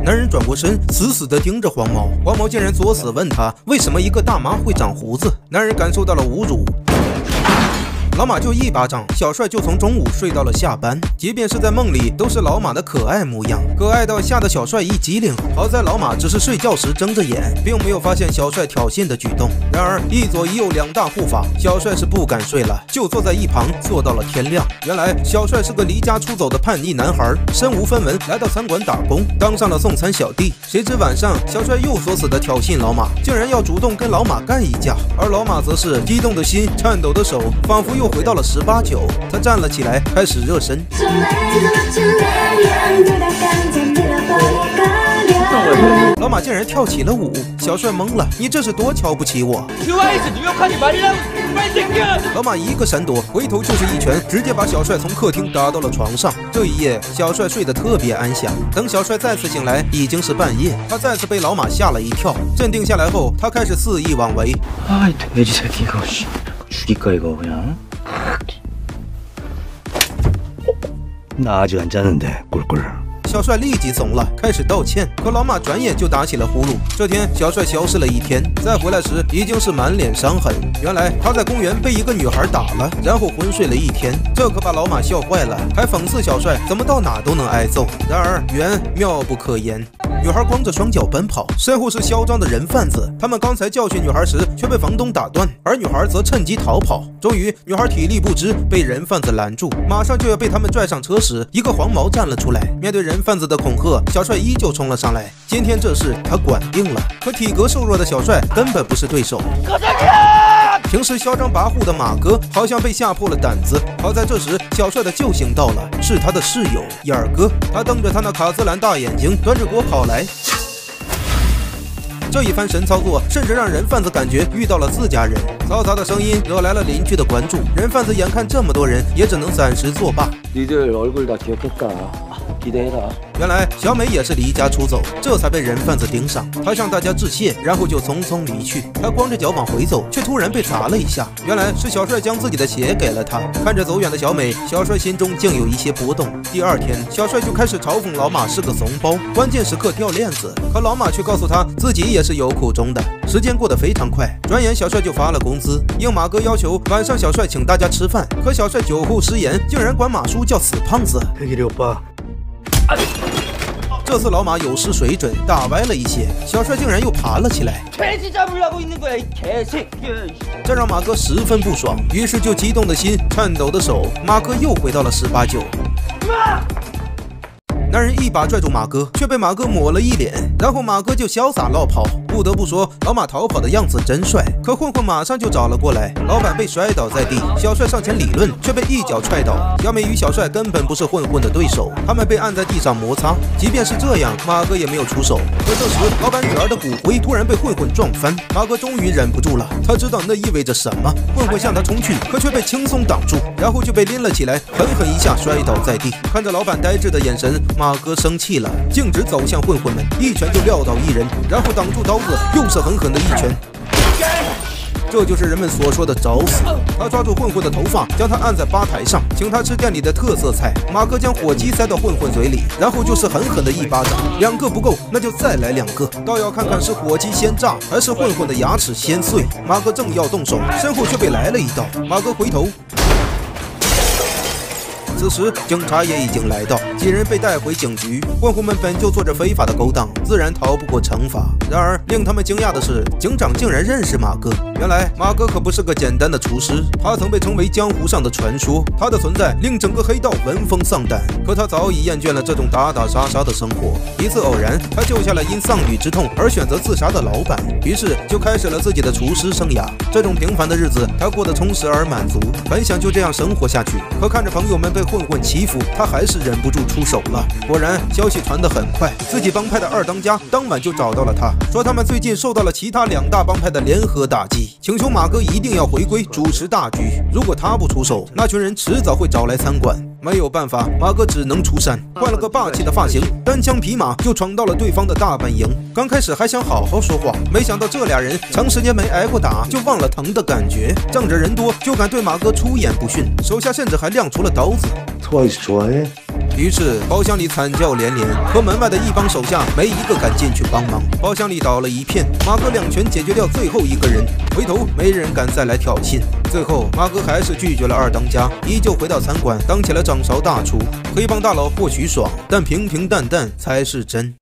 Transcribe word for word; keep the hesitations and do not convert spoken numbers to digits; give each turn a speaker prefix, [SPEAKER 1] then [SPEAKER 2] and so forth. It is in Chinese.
[SPEAKER 1] 男人转过身，死死地盯着黄毛。黄毛竟然作死问他为什么一个大妈会长胡子。男人感受到了侮辱。老马就一巴掌，小帅就从中午睡到了下班，即便是在梦里，都是老马的可爱模样，可爱到吓得小帅一激灵。好在老马只是睡觉时睁着眼，并没有发现小帅挑衅的举动。然而一左一右两大护法，小帅是不敢睡了，就坐在一旁坐到了天亮。原来小帅是个离家出走的叛逆男孩，身无分文来到餐馆打工，当上了送餐小弟。谁知晚上小帅又作死的挑衅老马，竟然要主动跟老马干一架，而老马则是激动的心，颤抖的手，仿佛又回到了十八九，他站了起来，开始热身。老马竟然跳起了舞，小帅懵了，你这是多瞧不起我！老马一个闪躲，回头就是一拳，直接把小帅从客厅打到了床上。这一夜，小帅睡得特别安详。等小帅再次醒来，已经是半夜，他再次被老马吓了一跳。镇定下来后，他开始肆意妄为。
[SPEAKER 2] 아이 돼지 새끼가 죽일까 이거 그냥. 나 아직 안 잤는데 꿀꿀.
[SPEAKER 1] 小帅立即怂了，开始道歉。可老马转眼就打起了呼噜。这天，小帅消失了一天，再回来时已经是满脸伤痕。原来他在公园被一个女孩打了，然后昏睡了一天。这可把老马笑坏了，还讽刺小帅怎么到哪都能挨揍。然而缘妙不可言。女孩光着双脚奔跑，身后是嚣张的人贩子。他们刚才教训女孩时却被房东打断，而女孩则趁机逃跑。终于，女孩体力不支，被人贩子拦住，马上就要被他们拽上车时，一个黄毛站了出来。面对人贩子的恐吓，小帅依旧冲了上来。今天这事他管定了，可体格瘦弱的小帅根本不是对手。平时嚣张跋扈的马哥好像被吓破了胆子。好在这时小帅的救星到了，是他的室友眼儿哥。他瞪着他那卡姿兰大眼睛，端着锅跑来。这一番神操作，甚至让人贩子感觉遇到了自家人。嘈杂的声音惹来了邻居的关注。人贩子眼看这么多人，也只能暂时作罢。
[SPEAKER 2] 니들 얼굴 다 기억했다. 기대해라.
[SPEAKER 1] 原来小美也是离家出走，这才被人贩子盯上。她向大家致谢，然后就匆匆离去。她光着脚往回走，却突然被砸了一下。原来是小帅将自己的鞋给了她。看着走远的小美，小帅心中竟有一些波动。第二天，小帅就开始嘲讽老马是个怂包，关键时刻掉链子。可老马却告诉他自己也是有苦衷的。时间过得非常快，转眼小帅就发了工资。应马哥要求，晚上小帅请大家吃饭，可小帅酒后失言，竟然管马叔叫死胖子。这次老马有失水准，打歪了一些，小帅竟然又爬了起来。这让马哥十分不爽，于是就激动的心，颤抖的手，马哥又回到了十八九。男人一把拽住马哥，却被马哥抹了一脸，然后马哥就潇洒落跑。不得不说，老马逃跑的样子真帅。可混混马上就找了过来，老板被摔倒在地，小帅上前理论，却被一脚踹倒。小美与小帅根本不是混混的对手，他们被按在地上摩擦。即便是这样，马哥也没有出手。可这时，老板女儿的骨灰突然被混混撞翻，马哥终于忍不住了，他知道那意味着什么。混混向他冲去，可却被轻松挡住，然后就被拎了起来，狠狠一下摔倒在地。看着老板呆滞的眼神，马哥生气了，径直走向混混们，一拳就撂倒一人，然后挡住刀子，又是狠狠的一拳。这就是人们所说的找死。他抓住混混的头发，将他按在吧台上，请他吃店里的特色菜。马哥将火鸡塞到混混嘴里，然后就是狠狠的一巴掌。两个不够，那就再来两个，倒要看看是火鸡先炸，还是混混的牙齿先碎。马哥正要动手，身后却被来了一刀。马哥回头。此时，警察也已经来到，几人被带回警局。混混们本就做着非法的勾当，自然逃不过惩罚。然而，令他们惊讶的是，警长竟然认识马哥。原来，马哥可不是个简单的厨师，他曾被称为江湖上的传说。他的存在令整个黑道闻风丧胆。可他早已厌倦了这种打打杀杀的生活。一次偶然，他救下了因丧女之痛而选择自杀的老板，于是就开始了自己的厨师生涯。这种平凡的日子，他过得充实而满足，本想就这样生活下去。可看着朋友们被混混欺负，他还是忍不住出手了。果然，消息传得很快，自己帮派的二当家当晚就找到了他，说他们最近受到了其他两大帮派的联合打击，请求马哥一定要回归主持大局。如果他不出手，那群人迟早会找来参管。没有办法，马哥只能出山，换了个霸气的发型，单枪匹马就闯到了对方的大本营。刚开始还想好好说话，没想到这俩人长时间没挨过打，就忘了疼的感觉，仗着人多就敢对马哥出言不逊，手下甚至还亮出了刀子。
[SPEAKER 2] 트와이스 좋아해?
[SPEAKER 1] 于是包厢里惨叫连连，可门外的一帮手下没一个敢进去帮忙。包厢里倒了一片，马哥两拳解决掉最后一个人，回头没人敢再来挑衅。最后马哥还是拒绝了二当家，依旧回到餐馆当起了掌勺大厨。黑帮大佬或许爽，但平平淡淡才是真。